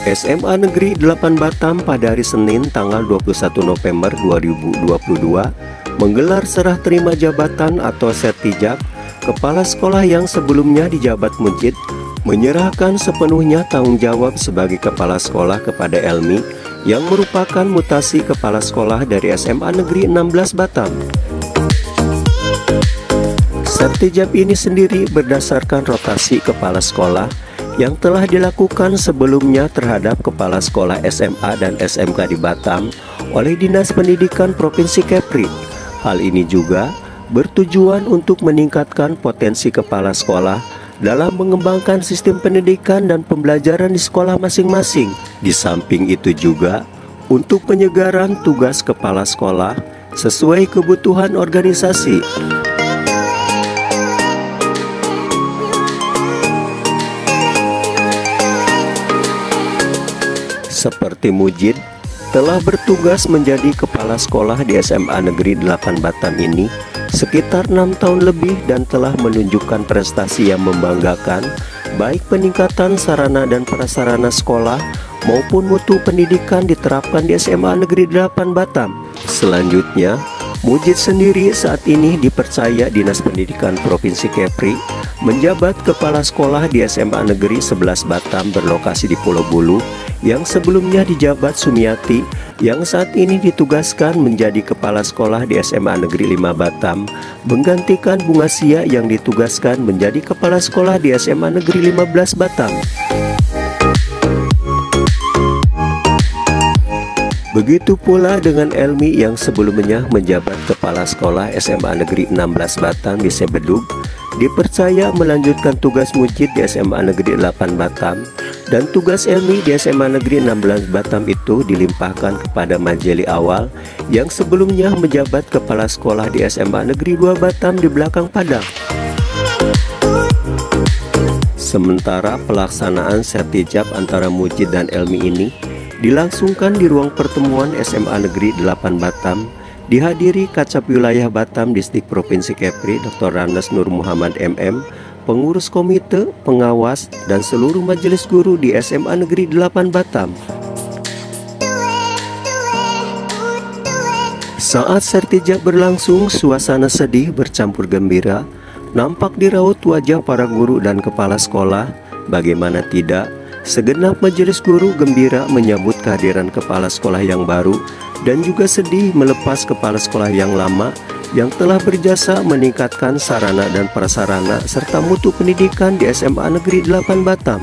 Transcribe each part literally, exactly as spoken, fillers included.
S M A Negeri delapan Batam pada hari Senin tanggal dua puluh satu November dua ribu dua puluh dua menggelar serah terima jabatan atau sertijab kepala sekolah yang sebelumnya dijabat Mujid, menyerahkan sepenuhnya tanggung jawab sebagai kepala sekolah kepada Elmi yang merupakan mutasi kepala sekolah dari S M A Negeri enam belas Batam. Sertijab ini sendiri berdasarkan rotasi kepala sekolah yang telah dilakukan sebelumnya terhadap kepala sekolah S M A dan S M K di Batam oleh Dinas Pendidikan Provinsi Kepri. Hal ini juga bertujuan untuk meningkatkan potensi kepala sekolah dalam mengembangkan sistem pendidikan dan pembelajaran di sekolah masing-masing. Di samping itu juga untuk penyegaran tugas kepala sekolah sesuai kebutuhan organisasi. Seperti Mujid telah bertugas menjadi kepala sekolah di S M A Negeri delapan Batam ini sekitar enam tahun lebih dan telah menunjukkan prestasi yang membanggakan, baik peningkatan sarana dan prasarana sekolah maupun mutu pendidikan diterapkan di S M A Negeri delapan Batam. Selanjutnya, Mujid sendiri saat ini dipercaya Dinas Pendidikan Provinsi Kepri menjabat kepala sekolah di S M A Negeri sebelas Batam berlokasi di Pulau Bulu, yang sebelumnya dijabat Sumiati yang saat ini ditugaskan menjadi kepala sekolah di S M A Negeri lima Batam, menggantikan Bunga Sia yang ditugaskan menjadi kepala sekolah di S M A Negeri lima belas Batam. Begitu pula dengan Elmi yang sebelumnya menjabat kepala sekolah S M A Negeri enam belas Batam di Sebedug, dipercaya melanjutkan tugas Mujid di S M A Negeri delapan Batam, dan tugas Elmi di S M A Negeri enam belas Batam itu dilimpahkan kepada Majeli Awal yang sebelumnya menjabat kepala sekolah di S M A Negeri dua Batam di belakang Padang. Sementara pelaksanaan sertijab antara Mujid dan Elmi ini dilangsungkan di ruang pertemuan S M A Negeri delapan Batam, dihadiri Kacap Wilayah Batam Distrik Provinsi Kepri Doktor Randes Nur Muhammad M M, pengurus komite, pengawas, dan seluruh majelis guru di S M A Negeri delapan Batam. Saat sertijab berlangsung, suasana sedih bercampur gembira nampak di raut wajah para guru dan kepala sekolah. Bagaimana tidak, segenap majelis guru gembira menyambut kehadiran kepala sekolah yang baru dan juga sedih melepas kepala sekolah yang lama yang telah berjasa meningkatkan sarana dan prasarana serta mutu pendidikan di S M A Negeri delapan Batam.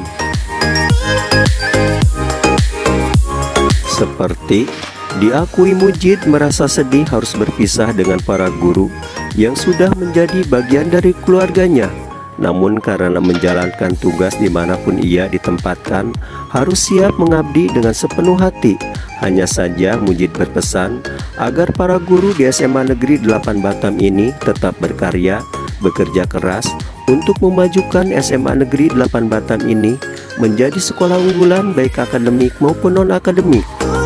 Seperti diakui Mujid merasa sedih harus berpisah dengan para guru yang sudah menjadi bagian dari keluarganya. Namun karena menjalankan tugas dimanapun ia ditempatkan, harus siap mengabdi dengan sepenuh hati. Hanya saja Mujid berpesan agar para guru di S M A Negeri delapan Batam ini tetap berkarya, bekerja keras untuk memajukan S M A Negeri delapan Batam ini menjadi sekolah unggulan baik akademik maupun non-akademik.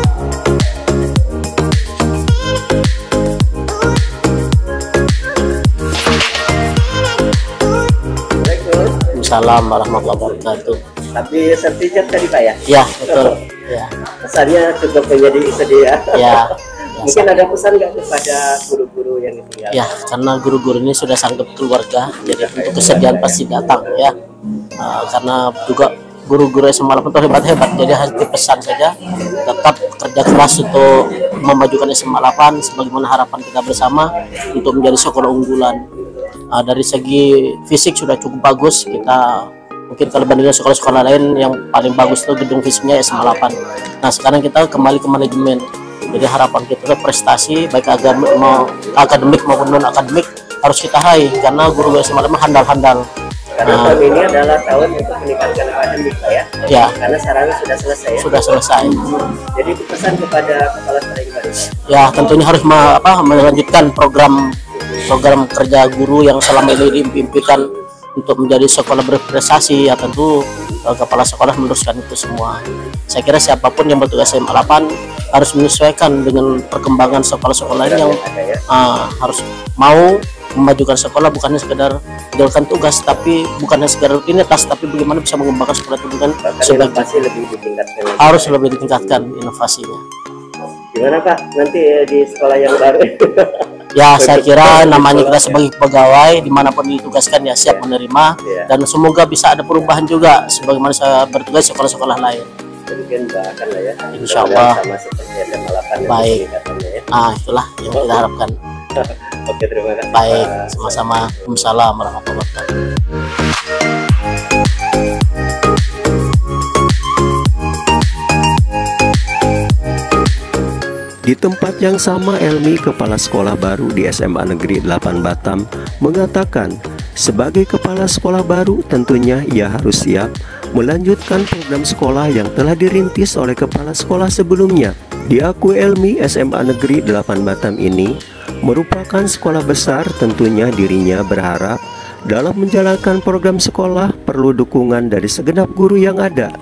Assalamualaikum warahmatullahi wabarakatuh. Tapi sertijab tadi Pak ya? Ya, betul. Ya. Pesannya cukup menjadi sedih ya. Ya. Mungkin ada pesan nggak kepada guru-guru yang ditinggal? Ya, karena guru-guru ini sudah sanggup keluarga, jadi untuk kesedihan pasti datang ya. Uh, karena juga guru-guru yang semalam itu hebat-hebat, jadi hanya pesan saja tetap kerja keras untuk memajukan S M A delapan sebagaimana harapan kita bersama untuk menjadi sekolah unggulan. Uh, dari segi fisik sudah cukup bagus, kita mungkin kalau bandingkan sekolah-sekolah lain yang paling bagus itu gedung fisiknya S M A delapan. Nah sekarang kita kembali ke manajemen, jadi harapan kita prestasi baik akademik, mau akademik maupun non akademik harus kita raih karena guru S M A delapan handal-handal. Karena nah, tahun ini adalah tahun untuk meningkatkan akademik Pak ya? Ya. Karena sarana sudah selesai ya? Sudah selesai. Jadi pesan kepada kepala sekolah yang baru? Ya tentunya harus ma apa, melanjutkan program program kerja guru yang selama ini diimpikan untuk menjadi sekolah berprestasi. Ya tentu uh, kepala sekolah meneruskan itu semua. Saya kira siapapun yang bertugas S M A delapan harus menyesuaikan dengan perkembangan sekolah-sekolah lain yang uh, harus mau memajukan sekolah, bukannya sekedar menjalankan tugas, tapi bukannya sekedar rutinitas, tapi bagaimana bisa mengembangkan sekolah itu dengan inovasi lebih ditingkatkan. Harus lebih ditingkatkan inovasinya. Gimana Pak nanti di sekolah yang baru? Ya, saya kira namanya kita sebagai pegawai dimanapun ditugaskan ya siap menerima, ya. Dan semoga bisa ada perubahan juga sebagaimana saya bertugas di sekolah-sekolah lain. Mungkin bahkan lah ya. Insya Allah. Sama seperti S M A delapan. Baik. Ya. Ah, itulah yang kita harapkan. Oke, terima kasih. Baik, sama-sama. Waalaikumsalam warahmatullahi wabarakatuh. Di tempat yang sama, Elmi, kepala sekolah baru di S M A Negeri delapan Batam, mengatakan sebagai kepala sekolah baru tentunya ia harus siap melanjutkan program sekolah yang telah dirintis oleh kepala sekolah sebelumnya. Diakui Elmi, S M A Negeri delapan Batam ini merupakan sekolah besar. Tentunya dirinya berharap dalam menjalankan program sekolah perlu dukungan dari segenap guru yang ada.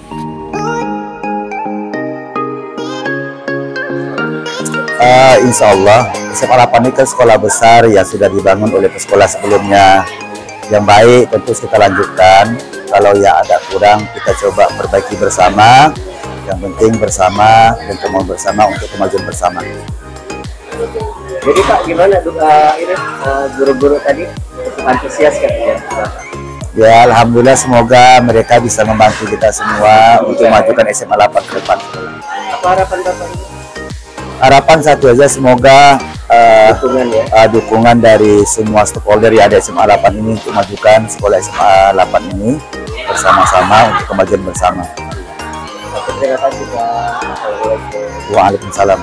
Uh, insya Allah S M A delapan ini kan sekolah besar yang sudah dibangun oleh sekolah sebelumnya yang baik, tentu kita lanjutkan. Kalau yang agak kurang kita coba perbaiki bersama. Yang penting bersama dan kemauan bersama untuk kemajuan bersama. Jadi Pak, gimana uh, ini guru-guru uh, tadi antusias kan ya? Ya, alhamdulillah, semoga mereka bisa membantu kita semua untuk memajukan S M A delapan ke depan. Apa harapan Bapak? Harapan satu aja, semoga uh, dukungan, ya? uh, dukungan dari semua stakeholder yang ada S M A delapan ini untuk memajukan sekolah S M A delapan ini bersama-sama untuk kemajuan bersama. Terima kasih Pak. Waalaikumsalam.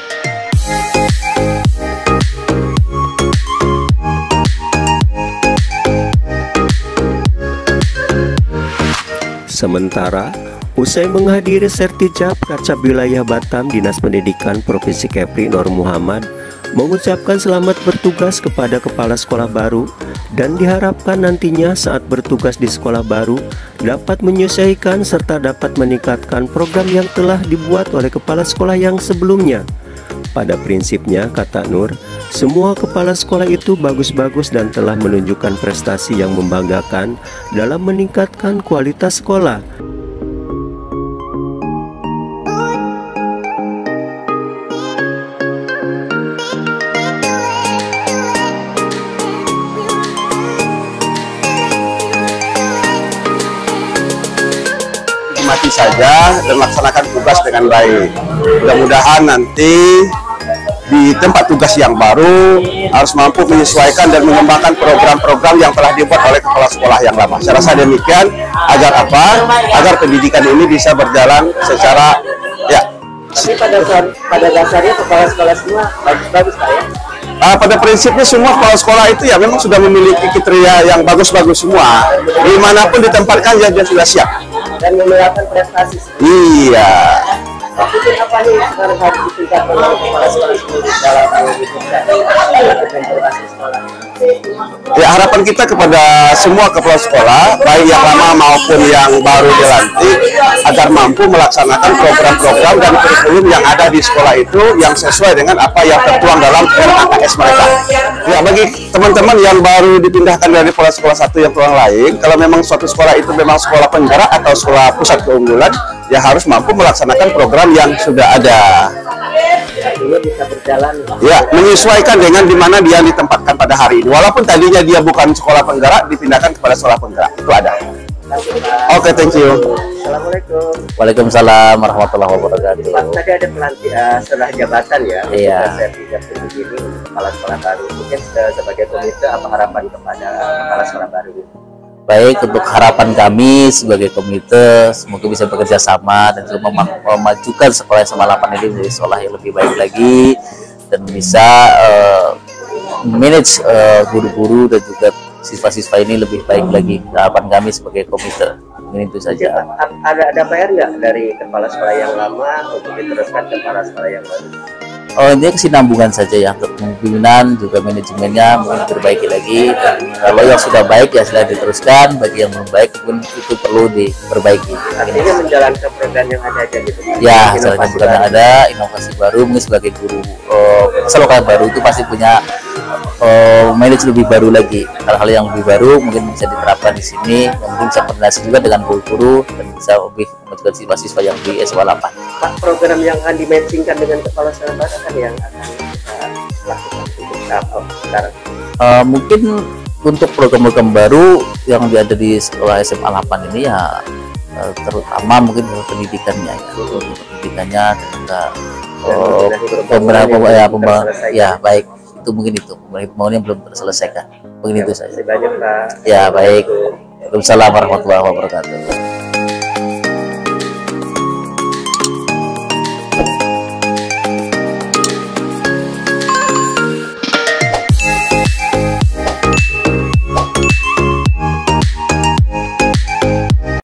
Sementara usai menghadiri sertijab Kacab Wilayah Batam, Dinas Pendidikan Provinsi Kepri Nur Muhammad mengucapkan selamat bertugas kepada kepala sekolah baru dan diharapkan nantinya saat bertugas di sekolah baru dapat menyesuaikan serta dapat meningkatkan program yang telah dibuat oleh kepala sekolah yang sebelumnya. Pada prinsipnya, kata Nur, semua kepala sekolah itu bagus-bagus dan telah menunjukkan prestasi yang membanggakan dalam meningkatkan kualitas sekolah. Mati saja dan melaksanakan tugas dengan baik. Mudah-mudahan nanti di tempat tugas yang baru harus mampu menyesuaikan dan mengembangkan program-program yang telah dibuat oleh kepala sekolah yang lama. Saya rasa demikian agar apa? Agar pendidikan ini bisa berjalan secara ya. Tapi pada pada dasarnya kepala sekolah semua bagus-bagus Pak ya. Uh, pada prinsipnya semua kepala sekolah itu ya memang sudah memiliki kriteria yang bagus-bagus semua. Dimanapun ditempatkan ya dia sudah siap. Dan menerapkan prestasi. Iya. Tapi apa nih sekarang harus ditingkatkan oleh kepala sekolah sendiri dalam mewujudkan prestasi sekolah? Ya, harapan kita kepada semua kepala sekolah, baik yang lama maupun yang baru dilantik, agar mampu melaksanakan program-program dan kurikulum yang ada di sekolah itu yang sesuai dengan apa yang tertuang dalam R A K S mereka. Ya, bagi teman-teman yang baru dipindahkan dari kepala sekolah satu yang tuang lain, kalau memang suatu sekolah itu memang sekolah penggerak atau sekolah pusat keunggulan, ya harus mampu melaksanakan program yang sudah ada. Ini bisa berjalan. Ya, menyesuaikan dengan di mana dia ditempatkan pada hari ini. Walaupun tadinya dia bukan sekolah penggerak, dipindahkan kepada sekolah penggerak. Itu ada. Oke, okay, thank you. Assalamualaikum. Waalaikumsalam warahmatullahi wabarakatuh. Pak, tadi ada pelantik uh, setelah jabatan ya. Iya. Sertifikat tinggi ini kepala sekolah baru. Mungkin sebagai komite apa harapan kepada kepala sekolah baru? Baik, untuk harapan kami sebagai komite semoga bisa bekerja sama dan juga mem memajukan sekolah S M A delapan ini menjadi sekolah yang lebih baik lagi dan bisa uh, manage guru-guru uh, dan juga siswa-siswa ini lebih baik lagi. Harapan kami sebagai komite ini itu saja. Ada ada P R nggak dari kepala sekolah yang lama untuk diteruskan ke kepala sekolah yang baru? Oh, ini kesinambungan saja ya, untuk pimpinan juga manajemennya mungkin diperbaiki lagi. Dan kalau yang sudah baik ya sudah diteruskan, bagi yang belum baik mungkin itu perlu diperbaiki. Artinya menjalankan program yang ada aja gitu. Ya, jalankan program yang ada, inovasi baru mungkin sebagai guru uh, lokal baru itu pasti punya uh, manage lebih baru lagi. Hal-hal yang lebih baru mungkin bisa diterapkan di sini, mungkin bisa koordinasi juga dengan guru-guru dan bisa lebih memajukan siswa-siswa yang di S M A delapan. Pak, program yang akan dimatchingkan dengan kepala sekolah baru kan yang akan kita lakukan untuk tahap sekarang. Uh, mungkin untuk program-program baru yang ada di sekolah S M A delapan ini ya uh, terutama mungkin pendidikannya ya, pendidikannya dan juga uh, beberapa ya pembangunan ya baik itu mungkin itu pembangunan yang belum terselesaikan mungkin ya, itu saja. Banyak, Pak. Ya baik. Waalaikumsalam warahmatullahi wabarakatuh.